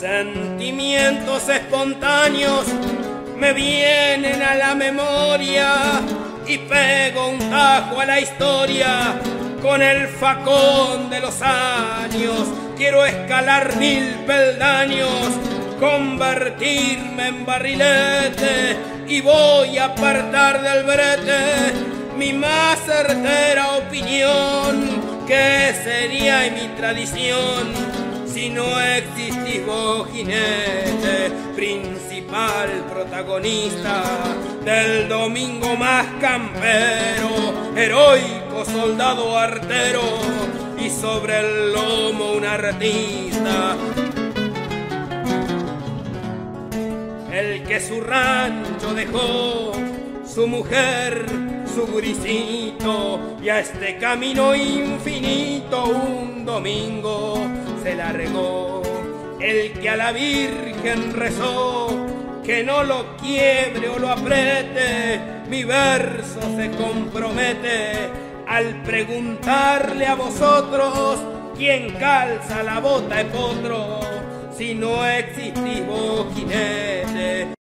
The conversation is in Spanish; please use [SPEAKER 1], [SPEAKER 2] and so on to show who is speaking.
[SPEAKER 1] Sentimientos espontáneos me vienen a la memoria y pego un tajo a la historia con el facón de los años. Quiero escalar 1000 peldaños, convertirme en barrilete y voy a apartar del brete mi más certera opinión, que sería en mi tradición si no existís vos, jinete, principal protagonista del domingo más campero, heroico soldado artero y sobre el lomo un artista. El que su rancho dejó, su mujer, su grisito, y a este camino infinito un domingo se largó. El que a la Virgen rezó, que no lo quiebre o lo apriete, mi verso se compromete al preguntarle a vosotros quién calza la bota de potro si no existís vos, jinete.